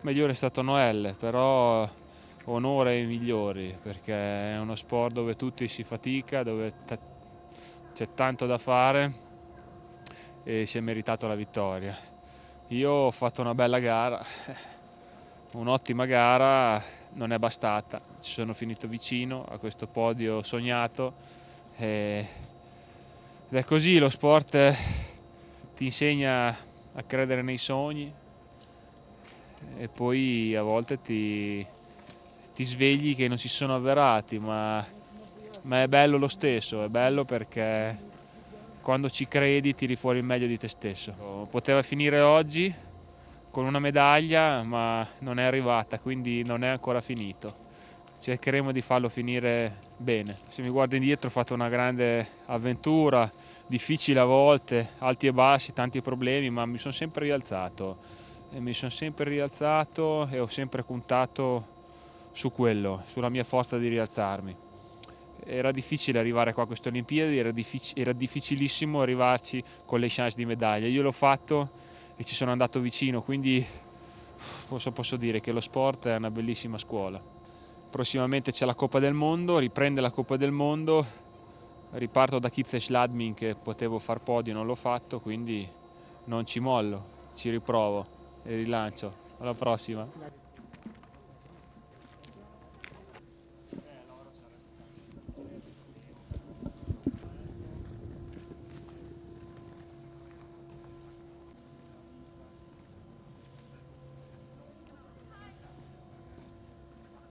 Migliore è stato Noelle, però onore ai migliori, perché è uno sport dove tutti si fatica, dove c'è tanto da fare e si è meritato la vittoria. Io ho fatto una bella gara, un'ottima gara, non è bastata, ci sono finito vicino a questo podio sognato ed è così, lo sport ti insegna a credere nei sogni e poi a volte ti svegli che non si sono avverati, ma è bello lo stesso, è bello perché quando ci credi tiri fuori il meglio di te stesso. Poteva finire oggi con una medaglia, ma non è arrivata, quindi non è ancora finito. Cercheremo di farlo finire bene. Se mi guardo indietro ho fatto una grande avventura, difficile a volte, alti e bassi, tanti problemi, ma mi sono sempre rialzato. E ho sempre puntato su quello, sulla mia forza di rialzarmi. Era difficile arrivare qua a queste Olimpiadi, era difficilissimo arrivarci con le chance di medaglia. Io l'ho fatto e ci sono andato vicino, quindi posso dire che lo sport è una bellissima scuola. Prossimamente c'è la Coppa del Mondo, riprende la Coppa del Mondo, riparto da Kitzbühel Schladming che potevo far podio, non l'ho fatto, quindi non ci mollo, ci riprovo e rilancio. Alla prossima!